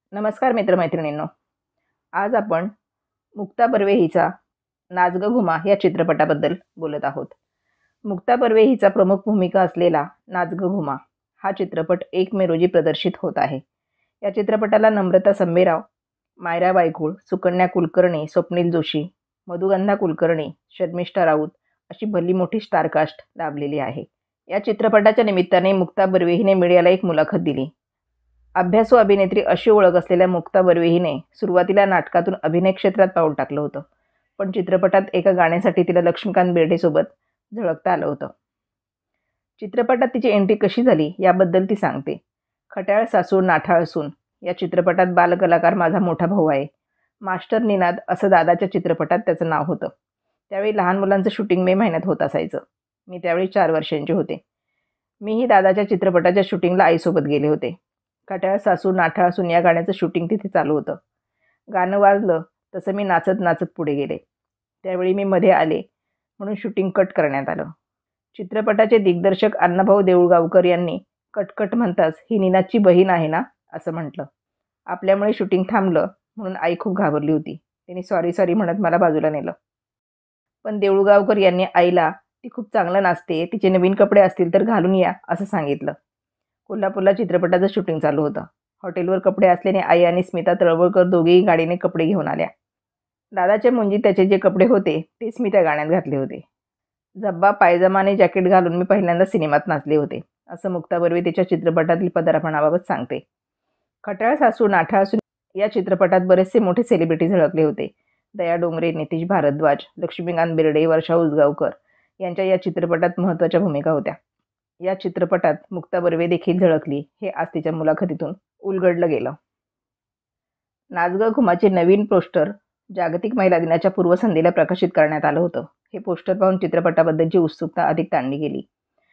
नमस्कार मित्रमैत्रिणींनो. आज आपण मुक्ता बर्वे हिचा नाच गं घुमा या चित्रपटाबद्दल बोलत आहोत. मुक्ता बर्वे हिचा प्रमुख भूमिका असलेला नाच गं घुमा हा चित्रपट 1 मे रोजी प्रदर्शित होत आहे. या चित्रपटाला नम्रता संभेराव, मायरा वायकुळ, सुकन्या कुलकर्णी, स्वप्नील जोशी, मधुगंधा कुलकर्णी, शर्मिष्ठा राऊत अशी भली मोठी स्टारकास्ट लाभलेली आहे. या चित्रपटाच्या निमित्ताने मुक्ता बर्वे हिने मीडियाला एक मुलाखत दिली. अभ्यासू अभिनेत्री अशी ओळख असलेल्या मुक्ता बर्वे हिने सुरुवातीला नाटकातून अभिनय क्षेत्रात पाऊल टाकलं होतं, पण चित्रपटात एका गाण्यासाठी तिला लक्ष्मीकांत बेर्डेसोबत झळकता आलं होतं. चित्रपटात तिची एंट्री कशी झाली याबद्दल ती सांगते. खट्याळ सासू नाठाळ सून या चित्रपटात बालकलाकार माझा मोठा भाऊ आहे. मास्टर निनाद असं दादाच्या चित्रपटात त्याचं नाव होतं. त्यावेळी लहान मुलांचं शूटिंग मे महिन्यात होत असायचं. मी त्यावेळी 4 वर्षांचे होते. मीही दादाच्या चित्रपटाच्या शूटिंगला आईसोबत गेले होते. खट्याळ सासू नाठाळ सून या गाण्याचं शूटिंग तिथे चालू होतं. गाणं वाजलं तसं मी नाचत नाचत पुढे गेले. त्यावेळी मी मध्ये आले म्हणून शूटिंग कट करण्यात आलं. चित्रपटाचे दिग्दर्शक अण्णाभाऊ देऊळगावकर यांनी कटकट म्हणताच ही नीनाची बहीण आहे ना असं म्हटलं. आपल्यामुळे शूटिंग थांबलं म्हणून आई खूप घाबरली होती. तिने सॉरी सॉरी म्हणत मला बाजूला नेलं. पण देऊळगावकर यांनी आईला ती खूप चांगलं नाचते, तिचे नवीन कपडे असतील तर घालून या असं सांगितलं. कोल्हापूरला चित्रपटाचं शूटिंग चालू होतं. हॉटेलवर कपडे असल्याने आई आणि स्मिता तळवळकर दोघेही गाडीने कपडे घेऊन आल्या. दादाच्या मुंजीत त्याचे जे कपडे होते तेच मी त्या गाण्यात घातले होते. झब्बा पायजमा आणि जॅकेट घालून मी पहिल्यांदा सिनेमात नाचले होते असं मुक्ता बर्वे तिच्या चित्रपटातील पदार्पणाबाबत सांगते. खट्याळ सासू नाठाळ सून या चित्रपटात बरेचसे मोठे सेलिब्रिटी झळकले होते. दया डोंगरे, नितीश भारद्वाज, लक्ष्मीकांत बेर्डे, वर्षा उसगावकर यांच्या या चित्रपटात महत्त्वाच्या भूमिका होत्या. या चित्रपटात मुक्ता बर्वे देखील झळकली हे आज तिच्या मुलाखतीतून उलगडलं गेलं. नाच गं घुमाचे नवीन पोस्टर जागतिक महिला दिनाच्या पूर्वसंध्येला प्रकाशित करण्यात आलं होतं. हे पोस्टर पाहून चित्रपटाबद्दलची उत्सुकता अधिक ताणली गेली.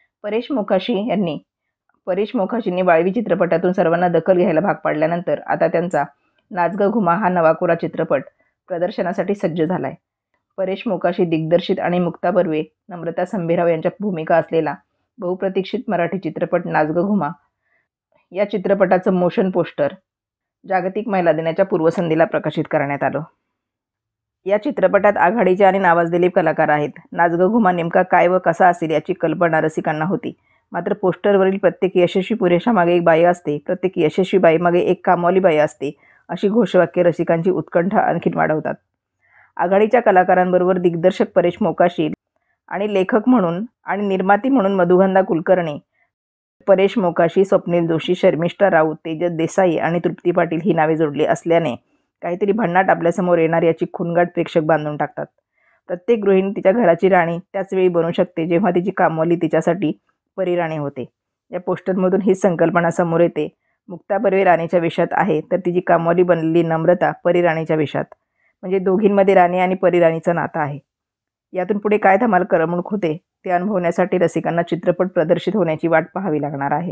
परेश मोखाशींनी वाळवी चित्रपटातून सर्वांना दखल घ्यायला भाग पाडल्यानंतर आता त्यांचा नाच गं घुमा हा नवा कोरा चित्रपट प्रदर्शनासाठी सज्ज झालाय. परेश मोखाशी दिग्दर्शित आणि मुक्ता बर्वे, नम्रता संभेराव यांच्या भूमिका असलेला बहुप्रतीक्षित मराठी चित्रपट नाच गं घुमा या चित्रपटाचं मोशन पोस्टर जागतिक महिला दिनाच्या पूर्वसंध्येला प्रकाशित करण्यात आलं. या चित्रपटात आघाडीचे आणि नावाजलेले कलाकार आहेत. नाच गं घुमा नेमका काय व कसा असेल याची कल्पना रसिकांना होती. मात्र पोस्टरवरील प्रत्येक यशस्वी पुरुषामागे एक बाई असते, प्रत्येक यशस्वी बाईमागे एक कामवाली बाई असते अशी घोषवाक्य रसिकांची उत्कंठा आणखीन वाढवतात. आघाडीच्या कलाकारांबरोबर दिग्दर्शक परेश मोखाशी आणि लेखक म्हणून आणि निर्माती म्हणून मधुगंधा कुलकर्णी, परेश मोखाशी, स्वप्नील जोशी, शर्मिष्ठा राऊत, तेजस देसाई आणि तृप्ती पाटील ही नावे जोडली असल्याने काहीतरी भन्नाट आपल्यासमोर येणार याची खुणगाट प्रेक्षक बांधून टाकतात. प्रत्येक गृहिणी तिच्या घराची राणी त्याच वेळी बनू शकते जेव्हा तिची कामवाली तिच्यासाठी परिराणी होते. या पोस्टरमधून ही संकल्पना समोर येते. मुक्ता बर्वे राणीच्या वेशात आहे तर तिची कामवाली बनलेली नम्रता परिराणीच्या वेशात. म्हणजे दोघींमध्ये राणी आणि परिराणीचं नातं आहे. यातून पुढे काय धमाल करमणूक होते ते अनुभवण्यासाठी रसिकांना चित्रपट प्रदर्शित होण्याची वाट पाहावी लागणार आहे.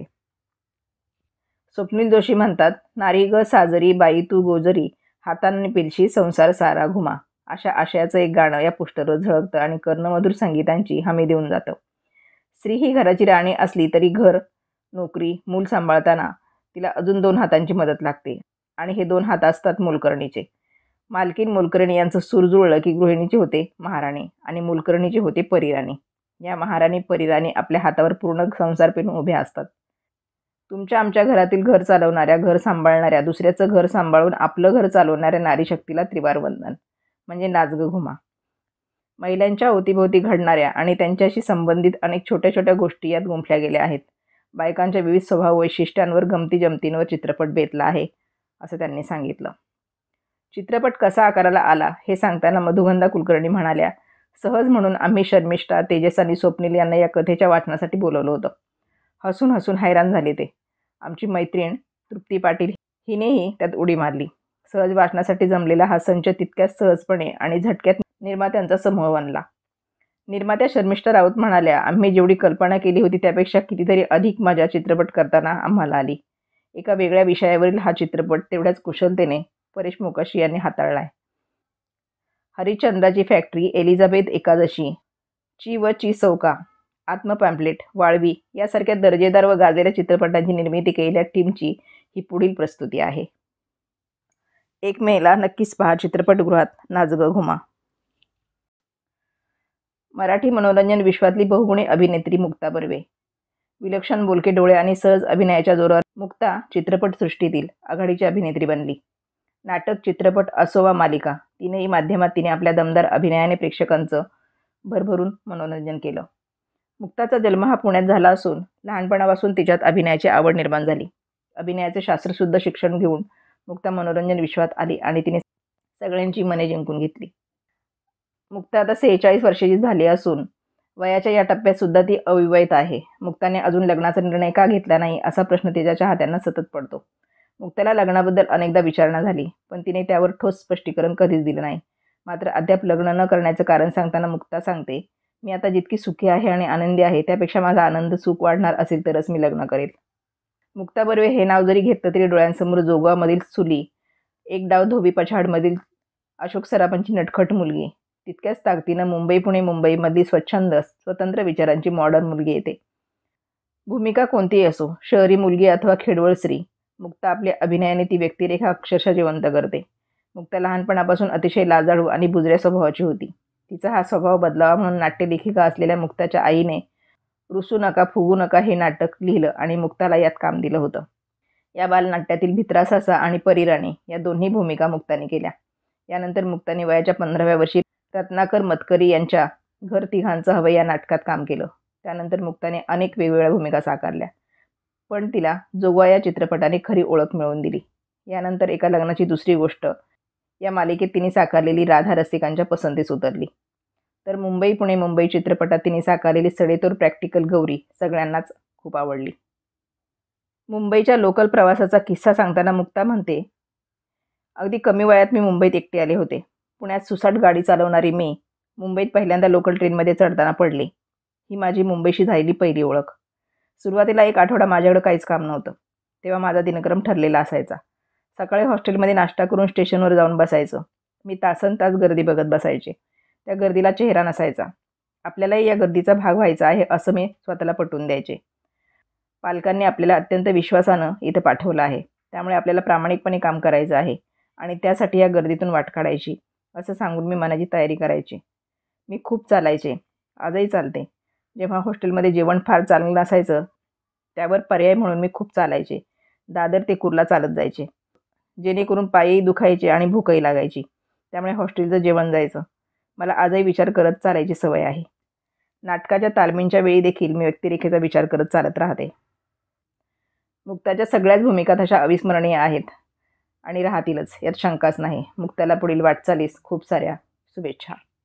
स्वप्नील जोशी म्हणतात, नारी ग साजरी बाई तू गोजरी, हातांनी पिलशी संसार सारा घुमा अशा आशयाचं एक गाणं या पोस्टरवर झळकतं आणि कर्णमधुर संगीतांची हमी देऊन जातं. स्त्री ही घराची राणी असली तरी घर, नोकरी, मूल सांभाळताना तिला अजून 2 हातांची मदत लागते आणि हे 2 हात असतात मोलकरणीचे. मालकीन मोलकर्णी यांचं सूर जुळलं की गृहिणीची होते महाराणी आणि मोलकर्णीची होते परिराणी. या महाराणी परिराणी आपल्या हातावर पूर्ण संसार पेरून उभ्या असतात. तुमच्या आमच्या घरातील घर चालवणाऱ्या, घर सांभाळणाऱ्या, दुसऱ्याचं घर सांभाळून आपलं घर चालवणाऱ्या नारी शक्तीला त्रिवार वंदन म्हणजे नाच गं घुमा. महिलांच्या अवतीभोवती घडणाऱ्या आणि त्यांच्याशी संबंधित अनेक छोट्या छोट्या गोष्टी यात गुंफल्या गेल्या आहेत. बायकांच्या विविध स्वभाव वैशिष्ट्यांवर, गमती जमतींवर चित्रपट बेतला आहे असं त्यांनी सांगितलं. चित्रपट कसा आकाराला आला हे सांगताना मधुगंधा कुलकर्णी म्हणाल्या, सहज म्हणून आम्ही शर्मिष्ठा, तेजस आणि स्वप्नील यांना या कथेच्या वाचनासाठी बोलवलं होतं. हसून हसून हैराण झाले ते. आमची मैत्रीण तृप्ती पाटील हिनेही त्यात उडी मारली. सहज वाचनासाठी जमलेला हा संच तितक्याच सहजपणे आणि झटक्यात निर्मात्यांचा समूह बनला. निर्मात्या शर्मिष्ठा राऊत म्हणाल्या, आम्ही जेवढी कल्पना केली होती त्यापेक्षा कितीतरी अधिक मजा चित्रपट करताना आम्हाला आली. एका वेगळ्या विषयावरील हा चित्रपट तेवढ्याच कुशलतेने परेश मोखाशी यांनी हाताळलाय. हरिश्चंद्राची फॅक्टरी, एलिझाबेथ एकादशी, ची व ची चौका, आत्म पॅम्पलेट, वाळवी यासारख्या दर्जेदार व गाजलेल्या चित्रपटांची निर्मिती केलेल्या टीमची ही पुढील प्रस्तुती आहे. 1 मेला नक्कीच पहा चित्रपटगृहात नाचगं घुमा. मराठी मनोरंजन विश्वातली बहुगुणी अभिनेत्री मुक्ता बर्वे. विलक्षण बोलके डोळे आणि सहज अभिनयाच्या जोरावर मुक्ता चित्रपटसृष्टीतील आघाडीची अभिनेत्री बनली. नाटक, चित्रपट असो वा मालिका, तीनही माध्यमात तिने आपल्या दमदार अभिनयाने प्रेक्षकांचं भरभरून मनोरंजन केलं. मुक्ताचा जन्म हा पुण्यात झाला असून लहानपणापासून तिच्यात अभिनयाची आवड निर्माण झाली. अभिनयाचे शास्त्रशुद्ध शिक्षण घेऊन मुक्ता मनोरंजन विश्वात आली आणि तिने सगळ्यांची मने जिंकून घेतली. मुक्ता आता 46 वर्षाची झाली असून वयाच्या या टप्प्यात सुद्धा ती अविवाहित आहे. मुक्ताने अजून लग्नाचा निर्णय का घेतला नाही असा प्रश्न तिच्या चाहत्यांना सतत पडतो. मुक्ताला लग्नाबद्दल अनेकदा विचारणा झाली, पण तिने त्यावर ठोस स्पष्टीकरण कधीच दिलं नाही. मात्र अद्याप लग्न न करण्याचं कारण सांगताना मुक्ता सांगते, मी आता जितकी सुखी आहे आणि आनंदी आहे त्यापेक्षा माझा आनंद सुख वाढणार असेल तरच मी लग्न करेल. मुक्ता बर्वे हे नाव जरी घेतलं तरी डोळ्यांसमोर जोगवामधील सुली, एक डाव धोबी पछाडमधील अशोक सराफांची नटखट मुलगी, तितक्याच ताकदीनं मुंबई पुणे मुंबईमधली स्वच्छंद स्वतंत्र विचारांची मॉडर्न मुलगी येते. भूमिका कोणतीही असो, शहरी मुलगी अथवा खेडवळ स्त्री, मुक्ता आपल्या अभिनयाने ती व्यक्तिरेखा अक्षरशः जिवंत करते. मुक्ता लहानपणापासून अतिशय लाजाळू आणि बुजऱ्या स्वभावाची होती. तिचा हा स्वभाव बदलावा म्हणून नाट्यलेखिका असलेल्या मुक्ताच्या आईने रुसू नका फुगू नका हे नाटक लिहिलं आणि मुक्ताला यात काम दिलं होतं. या बालनाट्यातील भित्रा आणि परीराणी या दोन्ही भूमिका मुक्ताने केल्या. यानंतर मुक्ताने वयाच्या 15व्या वर्षी रत्नाकर मतकरी यांच्या घर तिघांचं हवं या नाटकात काम केलं. त्यानंतर मुक्ताने अनेक वेगवेगळ्या भूमिका साकारल्या, पण तिला जोगवा या चित्रपटाने खरी ओळख मिळवून दिली. यानंतर एका लग्नाची दुसरी गोष्ट या मालिकेत तिने साकारलेली राधा रसिकांच्या पसंतीस उतरली. तर मुंबई पुणे मुंबई चित्रपटात तिने साकारलेली सडेतोड प्रॅक्टिकल गौरी सगळ्यांनाच खूप आवडली. मुंबईच्या लोकल प्रवासाचा किस्सा सांगताना मुक्ता म्हणते, अगदी कमी वयात मी मुंबईत एकटे आले होते. पुण्यात सुसाट गाडी चालवणारी मी मुंबईत पहिल्यांदा लोकल ट्रेनमध्ये चढताना पडले. ही माझी मुंबईशी झालेली पहिली ओळख. सुरुवातीला 1 आठवडा माझ्याकडं काहीच काम नव्हतं. तेव्हा माझा दिनक्रम ठरलेला असायचा. सकाळी हॉस्टेलमध्ये नाश्ता करून स्टेशनवर जाऊन बसायचं. मी तासनतास गर्दी बघत बसायचे. त्या गर्दीला चेहरा नसायचा. आपल्यालाही या गर्दीचा भाग व्हायचा आहे असं मी स्वतःला पटवून द्यायचे. पालकांनी आपल्याला अत्यंत विश्वासानं इथं पाठवलं आहे, त्यामुळे आपल्याला प्रामाणिकपणे काम करायचं आहे आणि त्यासाठी या गर्दीतून वाट काढायची असं सांगून मी मनाची तयारी करायची. मी खूप चालायचे, आजही चालते. जेव्हा हॉस्टेलमध्ये जेवण फार चांगलं नसायचं त्यावर पर्याय म्हणून मी खूप चालायचे. दादर ते कुर्ला चालत जायचे, जेणेकरून पायही दुखायचे आणि भूकही लागायची. त्यामुळे हॉस्टेलचं जेवण जायचं. मला आजही विचार करत चालायची सवय आहे. नाटकाच्या तालमींच्या वेळी देखील मी व्यक्तिरेखेचा विचार करत चालत राहते. मुक्ताच्या सगळ्याच भूमिका तशा अविस्मरणीय आहेत आणि राहतीलच, यात शंकाच नाही. मुक्ताला पुढील वाटचालीस खूप साऱ्या शुभेच्छा.